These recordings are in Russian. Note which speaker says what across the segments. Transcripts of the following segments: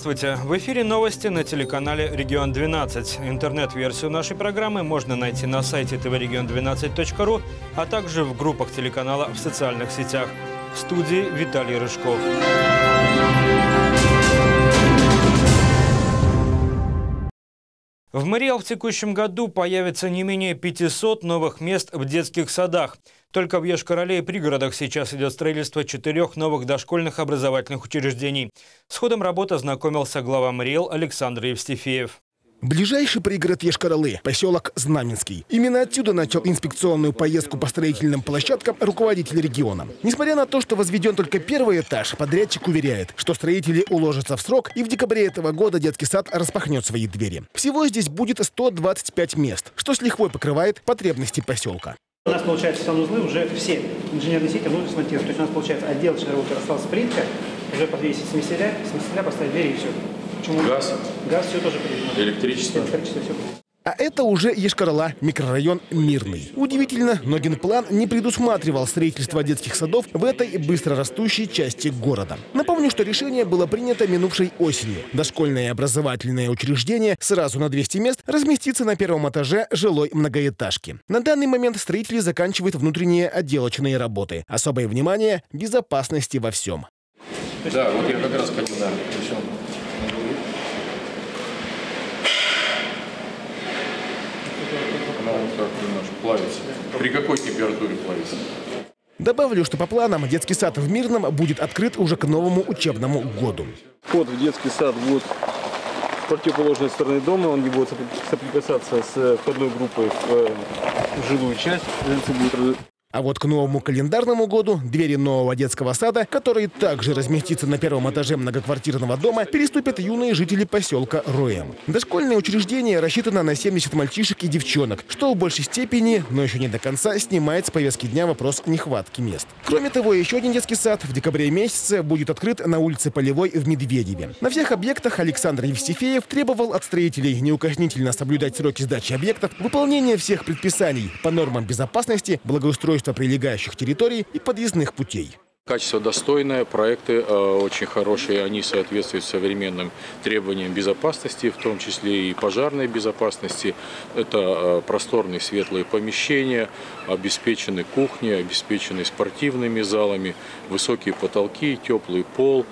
Speaker 1: Здравствуйте! В эфире новости на телеканале «Регион-12». Интернет-версию нашей программы можно найти на сайте tvregion12.ru, а также в группах телеканала в социальных сетях. В студии Виталий Рыжков. В Мариэл в текущем году появится не менее 500 новых мест в детских садах. Только в Йошкар-Оле и пригородах сейчас идет строительство 4 новых дошкольных образовательных учреждений. С ходом работы ознакомился глава Мариэл Александр Евстифеев.
Speaker 2: Ближайший пригород Йошкар-Оле – поселок Знаменский. Именно отсюда начал инспекционную поездку по строительным площадкам руководитель региона. Несмотря на то, что возведен только первый этаж, подрядчик уверяет, что строители уложатся в срок, и в декабре этого года детский сад распахнет свои двери. Всего здесь будет 125 мест, что с лихвой покрывает потребности поселка.
Speaker 3: У нас, получается, санузлы уже все инженерные сети внутрь смонтированы. То есть у нас, получается, отделочная работа осталась плитка, уже подвесить смеселя, поставить двери и все. Почему? Газ. Газ, все тоже приведено.
Speaker 1: Электричество.
Speaker 3: Электричество, все.
Speaker 2: А это уже Йошкар-Ола, микрорайон Мирный. Удивительно, но генплан не предусматривал строительство детских садов в этой быстро растущей части города. Напомню, что решение было принято минувшей осенью. Дошкольное образовательное учреждение сразу на 200 мест разместится на первом этаже жилой многоэтажки. На данный момент строители заканчивают внутренние отделочные работы. Особое внимание – безопасности во всем.
Speaker 4: Да, вот я как раз хотел, да, еще. Немножко плавится. При какой температуре плавится?
Speaker 2: Добавлю, что по планам детский сад в Мирном будет открыт уже к новому учебному году.
Speaker 5: Вход в детский сад будет с противоположной стороны дома, он не будет соприкасаться с входной группой в жилую часть. А вот к новому календарному году двери нового детского сада, который также разместится на первом этаже многоквартирного дома, переступят юные жители поселка Роем. Дошкольное учреждение рассчитано на 70 мальчишек и девчонок, что в большей степени, но еще не до конца, снимает с повестки дня вопрос нехватки мест. Кроме того, еще один детский сад в декабре месяце будет открыт на улице Полевой в Медведеве. На всех объектах Александр Евстифеев требовал от строителей неукоснительно соблюдать сроки сдачи объектов, выполнение всех предписаний по нормам безопасности, благоустройства прилегающих территорий и подъездных путей.
Speaker 4: Качество достойное, проекты очень хорошие, они соответствуют современным требованиям безопасности, в том числе и пожарной безопасности. Это просторные светлые помещения, обеспечены кухни, обеспечены спортивными залами, высокие потолки, теплый пол,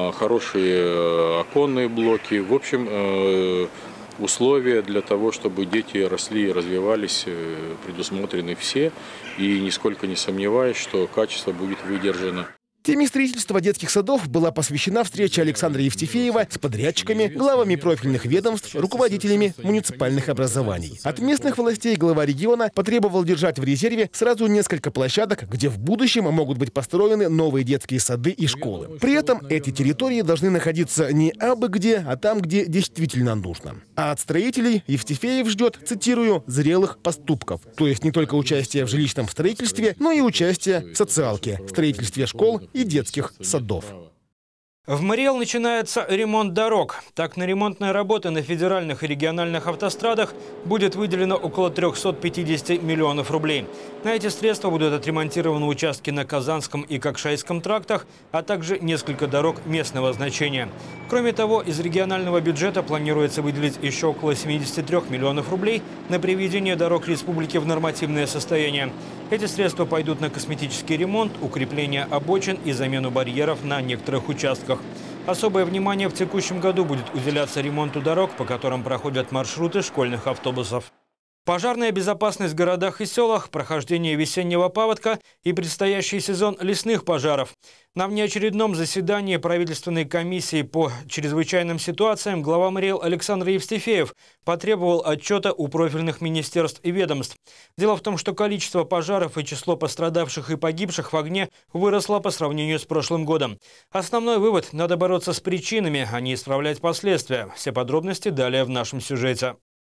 Speaker 4: хорошие оконные блоки. В общем, условия для того, чтобы дети росли и развивались, предусмотрены все. И нисколько не сомневаюсь, что качество будет выдержано.
Speaker 2: Теме строительства детских садов была посвящена встреча Александра Евстифеева с подрядчиками, главами профильных ведомств, руководителями муниципальных образований. От местных властей глава региона потребовал держать в резерве сразу несколько площадок, где в будущем могут быть построены новые детские сады и школы. При этом эти территории должны находиться не абы где, а там, где действительно нужно. А от строителей Евстифеев ждет, цитирую, «зрелых поступков». То есть не только участие в жилищном строительстве, но и участие в социалке, строительстве школ и детских садов.
Speaker 1: В Мариэл начинается ремонт дорог. Так, на ремонтные работы на федеральных и региональных автострадах будет выделено около 350 миллионов рублей. На эти средства будут отремонтированы участки на Казанском и Кокшайском трактах, а также несколько дорог местного значения. Кроме того, из регионального бюджета планируется выделить еще около 73 миллионов рублей на приведение дорог республики в нормативное состояние. Эти средства пойдут на косметический ремонт, укрепление обочин и замену барьеров на некоторых участках. Особое внимание в текущем году будет уделяться ремонту дорог, по которым проходят маршруты школьных автобусов. Пожарная безопасность в городах и селах, прохождение весеннего паводка и предстоящий сезон лесных пожаров. На внеочередном заседании правительственной комиссии по чрезвычайным ситуациям глава Мариэл Александр Евстифеев потребовал отчета у профильных министерств и ведомств. Дело в том, что количество пожаров и число пострадавших и погибших в огне выросло по сравнению с прошлым годом. Основной вывод – надо бороться с причинами, а не исправлять последствия. Все подробности далее в нашем сюжете.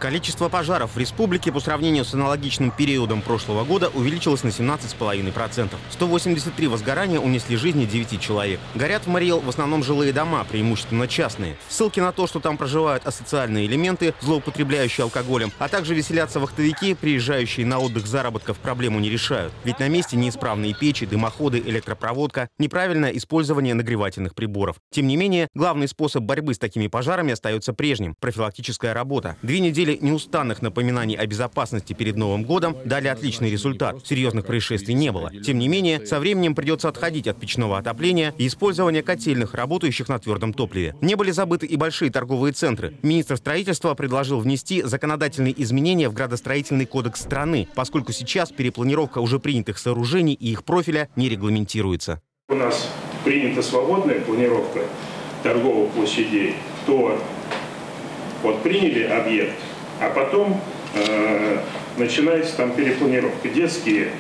Speaker 6: Количество пожаров в республике по сравнению с аналогичным периодом прошлого года увеличилось на 17,5%. 183 возгорания унесли жизни 9 человек. Горят в Мариэл в основном жилые дома, преимущественно частные. Ссылки на то, что там проживают асоциальные элементы, злоупотребляющие алкоголем, а также веселятся вахтовики, приезжающие на отдых заработков, проблему не решают. Ведь на месте неисправные печи, дымоходы, электропроводка, неправильное использование нагревательных приборов. Тем не менее, главный способ борьбы с такими пожарами остается прежним – профилактическая работа. 2 недели неустанных напоминаний о безопасности перед Новым годом дали отличный результат. Серьезных происшествий не было. Тем не менее, со временем придется отходить от печного отопления и использования котельных, работающих на твердом топливе. Не были забыты и большие торговые центры. Министр строительства предложил внести законодательные изменения в градостроительный кодекс страны, поскольку сейчас перепланировка уже принятых сооружений и их профиля не регламентируется.
Speaker 7: У нас принята свободная планировка торговых площадей. То вот приняли объект, а потом начинается там перепланировка. Детские,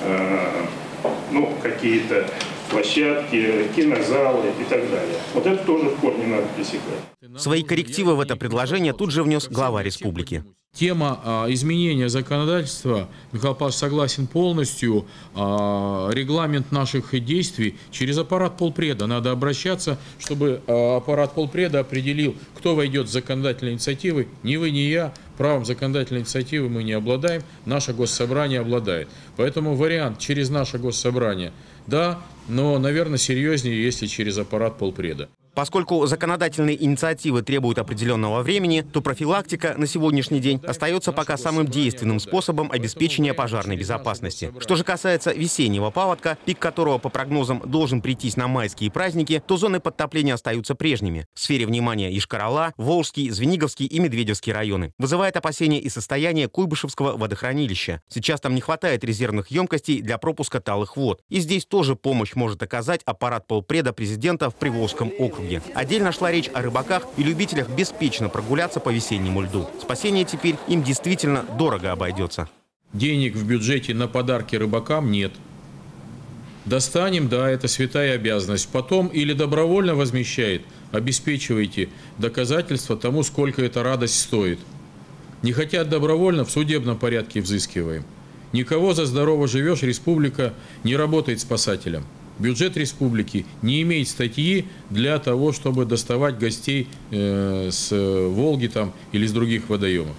Speaker 7: какие-то площадки, кинозалы и так далее. Вот это тоже в корне надо пресекать.
Speaker 6: Свои коррективы в это предложение тут же внес глава республики.
Speaker 8: Тема изменения законодательства, Михаил Павлович согласен полностью. Регламент наших действий через аппарат полпреда. Надо обращаться, чтобы аппарат полпреда определил, кто войдет в законодательные инициативы. Ни вы, ни я. Правом законодательной инициативы мы не обладаем, наше госсобрание обладает. Поэтому вариант через наше госсобрание, да, но, наверное, серьезнее, если через аппарат полпреда.
Speaker 6: Поскольку законодательные инициативы требуют определенного времени, то профилактика на сегодняшний день остается пока самым действенным способом обеспечения пожарной безопасности. Что же касается весеннего паводка, пик которого, по прогнозам, должен прийтись на майские праздники, то зоны подтопления остаются прежними. В сфере внимания Йошкар-Ола, Волжский, Звениговский и Медведевский районы. Вызывает опасения и состояние Куйбышевского водохранилища. Сейчас там не хватает резервных емкостей для пропуска талых вод. И здесь тоже помощь может оказать аппарат полпреда президента в Приволжском округе. Отдельно шла речь о рыбаках и любителях беспечно прогуляться по весеннему льду. Спасение теперь им действительно дорого обойдется.
Speaker 8: Денег в бюджете на подарки рыбакам нет. Достанем, да, это святая обязанность. Потом или добровольно возмещает, обеспечивайте доказательства тому, сколько эта радость стоит. Не хотят добровольно, в судебном порядке взыскиваем. Никого за здорово живешь, республика не работает спасателем. Бюджет республики не имеет статьи для того, чтобы доставать гостей с Волги там, или с других водоемов.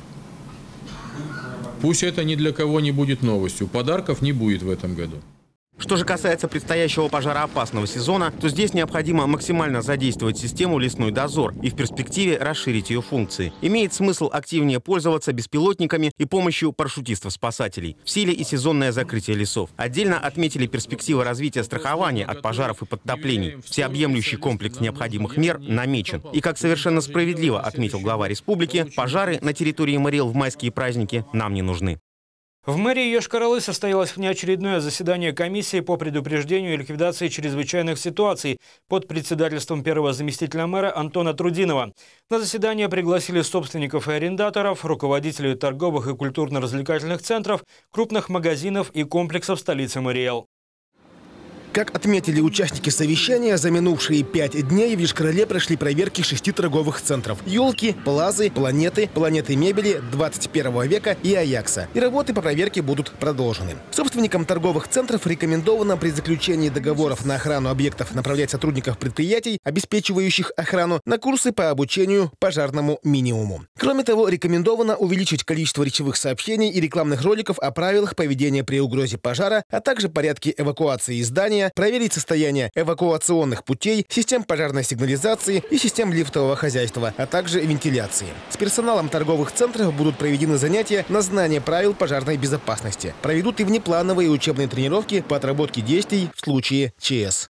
Speaker 8: Пусть это ни для кого не будет новостью. Подарков не будет в этом году.
Speaker 6: Что же касается предстоящего пожароопасного сезона, то здесь необходимо максимально задействовать систему «Лесной дозор» и в перспективе расширить ее функции. Имеет смысл активнее пользоваться беспилотниками и помощью парашютистов-спасателей. В силе и сезонное закрытие лесов. Отдельно отметили перспективы развития страхования от пожаров и подтоплений. Всеобъемлющий комплекс необходимых мер намечен. И, как совершенно справедливо отметил глава республики, пожары на территории Мариэл в майские праздники нам не нужны.
Speaker 1: В мэрии Йошкар-Олы состоялось внеочередное заседание комиссии по предупреждению и ликвидации чрезвычайных ситуаций под председательством первого заместителя мэра Антона Трудинова. На заседание пригласили собственников и арендаторов, руководителей торговых и культурно-развлекательных центров, крупных магазинов и комплексов столицы Мариэл.
Speaker 2: Как отметили участники совещания, за минувшие 5 дней в Йошкар-Оле прошли проверки 6 торговых центров: «Елки», «Плазы», «Планеты», «Планеты мебели», «21 века» и «Аякса». И работы по проверке будут продолжены. Собственникам торговых центров рекомендовано при заключении договоров на охрану объектов направлять сотрудников предприятий, обеспечивающих охрану, на курсы по обучению пожарному минимуму. Кроме того, рекомендовано увеличить количество речевых сообщений и рекламных роликов о правилах поведения при угрозе пожара, а также порядке эвакуации из здания, проверить состояние эвакуационных путей, систем пожарной сигнализации и систем лифтового хозяйства, а также вентиляции. С персоналом торговых центров будут проведены занятия на знание правил пожарной безопасности. Проведут и внеплановые учебные тренировки по отработке действий в случае ЧС.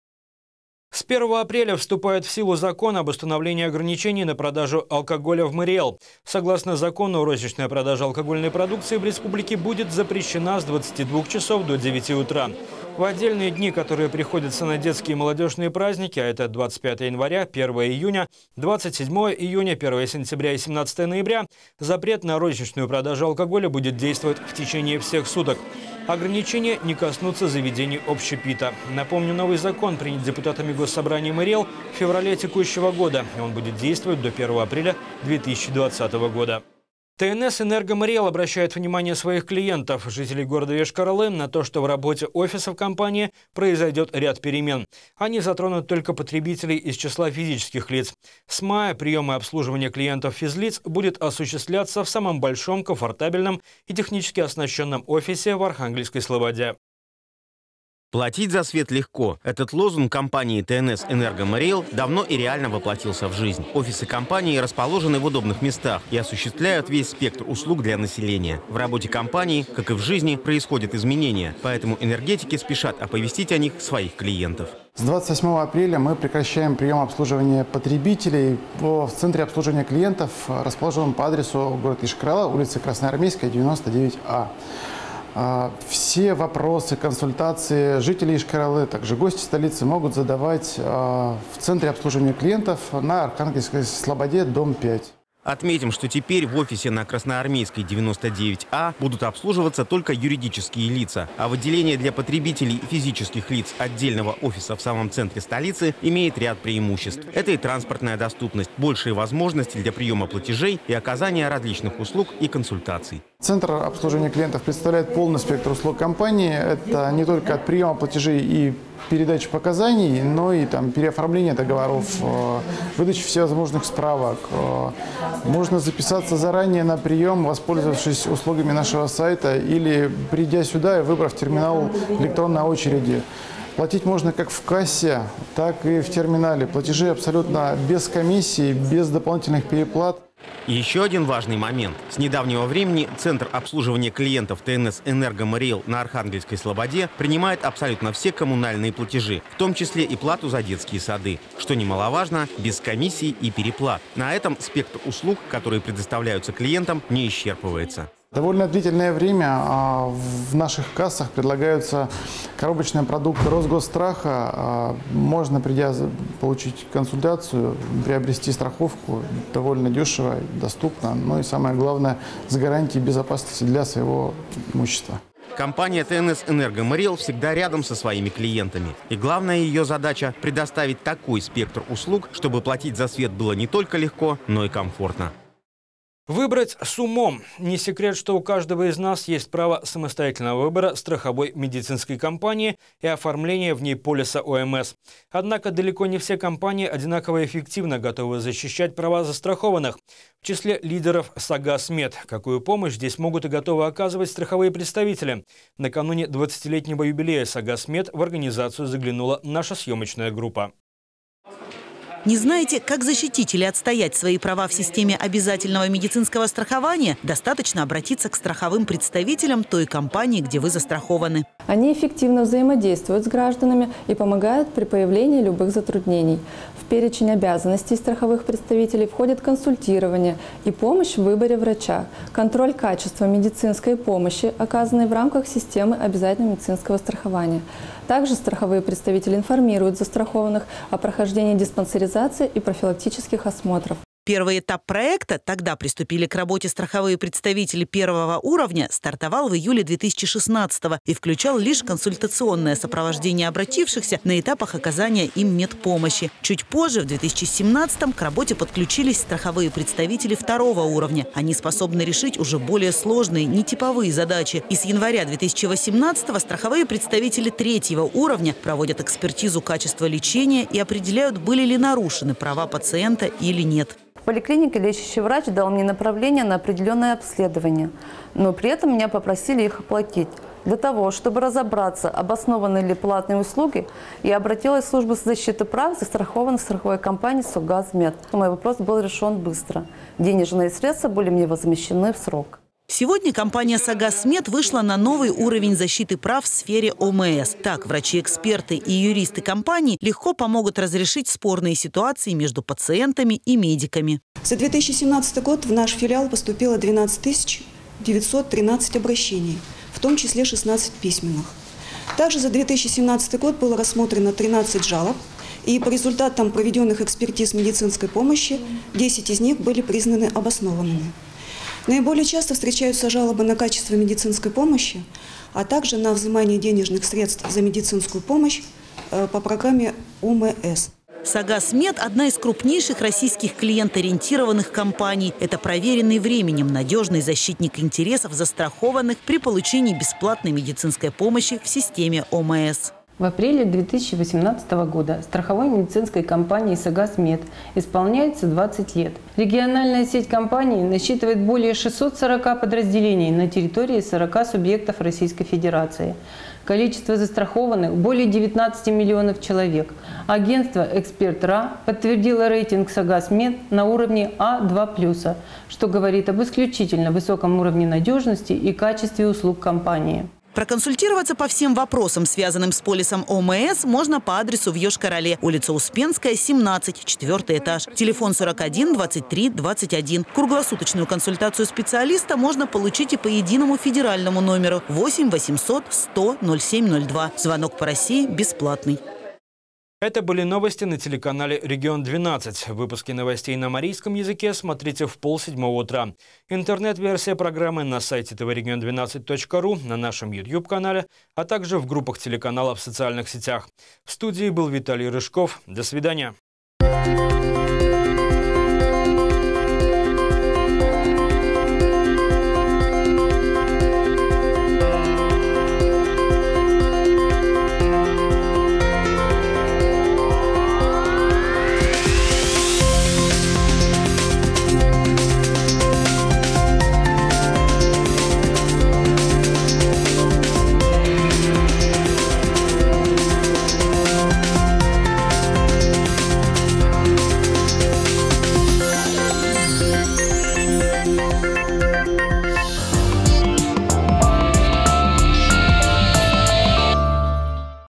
Speaker 1: С 1 апреля вступает в силу закон об установлении ограничений на продажу алкоголя в Мариэл. Согласно закону, розничная продажа алкогольной продукции в республике будет запрещена с 22 часов до 9 утра. В отдельные дни, которые приходятся на детские и молодежные праздники, а это 25 января, 1 июня, 27 июня, 1 сентября и 17 ноября, запрет на розничную продажу алкоголя будет действовать в течение всех суток. Ограничения не коснутся заведений общепита. Напомню, новый закон принят депутатами Госсобрания Мариэл в феврале текущего года. Он будет действовать до 1 апреля 2020 года. ТНС «Энергомариэл» обращает внимание своих клиентов, жителей города Йошкар-Олы, на то, что в работе офисов компании произойдет ряд перемен. Они затронут только потребителей из числа физических лиц. С мая прием и обслуживание клиентов физлиц будет осуществляться в самом большом, комфортабельном и технически оснащенном офисе в Архангельской Слободе.
Speaker 6: Платить за свет легко. Этот лозунг компании ТНС «Энергомариэл» давно и реально воплотился в жизнь. Офисы компании расположены в удобных местах и осуществляют весь спектр услуг для населения. В работе компании, как и в жизни, происходят изменения, поэтому энергетики спешат оповестить о них своих клиентов.
Speaker 9: С 28 апреля мы прекращаем прием обслуживания потребителей в центре обслуживания клиентов, расположенном по адресу город Йошкар-Ола, улица Красноармейская, 99А. Все вопросы, консультации жителей Йошкар-Олы, также гости столицы могут задавать в центре обслуживания клиентов на Архангельской Слободе, дом 5.
Speaker 6: Отметим, что теперь в офисе на Красноармейской 99А будут обслуживаться только юридические лица, а выделение для потребителей физических лиц отдельного офиса в самом центре столицы имеет ряд преимуществ. Это и транспортная доступность, большие возможности для приема платежей и оказания различных услуг и консультаций.
Speaker 9: Центр обслуживания клиентов представляет полный спектр услуг компании. Это не только от приема платежей и передачи показаний, но и переоформление договоров, выдача всевозможных справок. Можно записаться заранее на прием, воспользовавшись услугами нашего сайта, или придя сюда и выбрав терминал электронной очереди. Платить можно как в кассе, так и в терминале. Платежи абсолютно без комиссии, без дополнительных переплат.
Speaker 6: И еще один важный момент. С недавнего времени Центр обслуживания клиентов ТНС «Энергомариэл» на Архангельской Слободе принимает абсолютно все коммунальные платежи, в том числе и плату за детские сады. Что немаловажно, без комиссий и переплат. На этом спектр услуг, которые предоставляются клиентам, не исчерпывается.
Speaker 9: Довольно длительное время в наших кассах предлагаются коробочные продукты Росгосстраха. Можно, придя, получить консультацию, приобрести страховку довольно дешево, доступно, но и самое главное, с гарантией безопасности для своего имущества.
Speaker 6: Компания ТНС «Энергомариэл» всегда рядом со своими клиентами. И главная ее задача – предоставить такой спектр услуг, чтобы платить за свет было не только легко, но и комфортно.
Speaker 1: Выбрать с умом. Не секрет, что у каждого из нас есть право самостоятельного выбора страховой медицинской компании и оформления в ней полиса ОМС. Однако далеко не все компании одинаково эффективно готовы защищать права застрахованных. В числе лидеров Сагаз Мед. Какую помощь здесь могут и готовы оказывать страховые представители? Накануне 20-летнего юбилея Сагаз Мед в организацию заглянула наша съемочная группа.
Speaker 10: Не знаете, как защитить или отстоять свои права в системе обязательного медицинского страхования? Достаточно обратиться к страховым представителям той компании, где вы застрахованы.
Speaker 11: Они эффективно взаимодействуют с гражданами и помогают при появлении любых затруднений. В перечень обязанностей страховых представителей входит консультирование и помощь в выборе врача, контроль качества медицинской помощи, оказанной в рамках системы обязательного медицинского страхования. Также страховые представители информируют застрахованных о прохождении диспансеризации и профилактических осмотров.
Speaker 10: Первый этап проекта, тогда приступили к работе страховые представители первого уровня, стартовал в июле 2016-го и включал лишь консультационное сопровождение обратившихся на этапах оказания им медпомощи. Чуть позже, в 2017-м, к работе подключились страховые представители второго уровня. Они способны решить уже более сложные, нетиповые задачи. И с января 2018-го страховые представители третьего уровня проводят экспертизу качества лечения и определяют, были ли нарушены права пациента или нет.
Speaker 11: В поликлинике лечащий врач дал мне направление на определенное обследование, но при этом меня попросили их оплатить. Для того, чтобы разобраться, обоснованы ли платные услуги, я обратилась в службу защиты прав застрахованных страховой компании «Сагаз Мед». Мой вопрос был решен быстро. Денежные средства были мне возмещены в срок.
Speaker 10: Сегодня компания «Сагаз Мед» вышла на новый уровень защиты прав в сфере ОМС. Так, врачи-эксперты и юристы компании легко помогут разрешить спорные ситуации между пациентами и медиками.
Speaker 12: За 2017 год в наш филиал поступило 12 913 обращений, в том числе 16 письменных. Также за 2017 год было рассмотрено 13 жалоб, и по результатам проведенных экспертиз медицинской помощи 10 из них были признаны обоснованными. Наиболее часто встречаются жалобы на качество медицинской помощи, а также на взимание денежных средств за медицинскую помощь по программе ОМС.
Speaker 10: «Согаз-Мед» – одна из крупнейших российских клиент-ориентированных компаний. Это проверенный временем надежный защитник интересов застрахованных при получении бесплатной медицинской помощи в системе ОМС.
Speaker 13: В апреле 2018 года страховой медицинской компании «Согаз-Мед» исполняется 20 лет. Региональная сеть компании насчитывает более 640 подразделений на территории 40 субъектов Российской Федерации. Количество застрахованных – более 19 миллионов человек. Агентство «Эксперт.РА» подтвердило рейтинг «Согаз-Мед» на уровне А2+, что говорит об исключительно высоком уровне надежности и качестве услуг компании.
Speaker 10: Проконсультироваться по всем вопросам, связанным с полисом ОМС, можно по адресу в Йошкар-Оле, улица Успенская, 17, 4-й этаж. Телефон 41 23 21. Круглосуточную консультацию специалиста можно получить и по единому федеральному номеру 8 800 100 0702. Звонок по России бесплатный.
Speaker 1: Это были новости на телеканале «Регион-12». Выпуски новостей на марийском языке смотрите в 6:30 утра. Интернет-версия программы на сайте tvregion12.ru, на нашем YouTube-канале, а также в группах телеканала в социальных сетях. В студии был Виталий Рыжков. До свидания.